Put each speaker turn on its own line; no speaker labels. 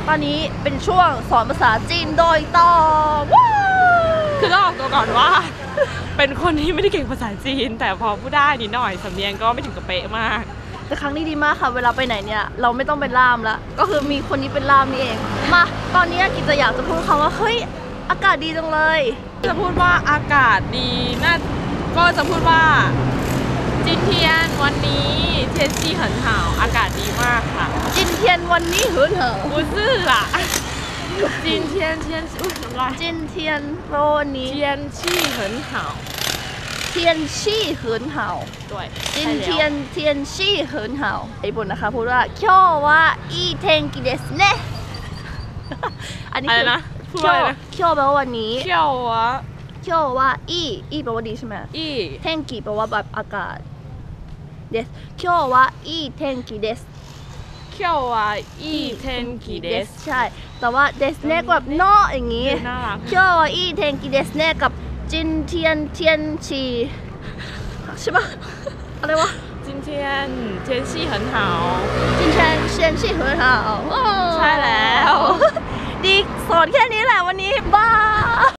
ตอนนี้เป็นช่วงสอนภาษาจีนโดยตรง
คือต้องออกตัวก่อนว่า เป็นคนที่ไม่ได้เก่งภาษาจีนแต่พอพูดได้นิดหน่อยสำเนียงก็ไม่ถึงกับเป๊ะมาก
แต่ครั้งนี้ดีมากค่ะเวลาไปไหนเนี่ยเราไม่ต้องเป็นล่ามแล้วก็คือมีคนนี้เป็นล่ามนี่เองมาตอนนี้กิจจะอยากจะพูดคำว่าเฮ้ยอากาศดีจังเลย
จะพูดว่าอากาศดีน่าก็จะพูดว่าจินเทียนวันนี้เทียนซี很好อากาศดีมากค่ะ
จินเทียนวันนี้หืนเหอ
不是啦จินเทียนอุ้ยน้ำลาย
จินเทียนวันนี้
天气很好
天气很好
对
今天天气很好ญี่ปุ่นนะคะพูดว่า今日はいい天気ですねอันนี้คือ
นะพูดว่าอะไรนะ
今日แปลว่าวันนี้
今日は
今日はいいแปลว่าดีใช่ไหม
いい
天気แปลว่าแบบอากาศです今日はいい天気です
今日はいい天気です
ใช่แต่ว่าเดสเน่กับเนาะอย่างงี้
น่ารัก
今日はいい天気ですねกับจินเทียนเทียนชีใช่ปะอะไรวะ
今天天气很好
今天天气很好
ใช่แล้ว
ดีสอนแค่นี้แหละวันนี้บ้า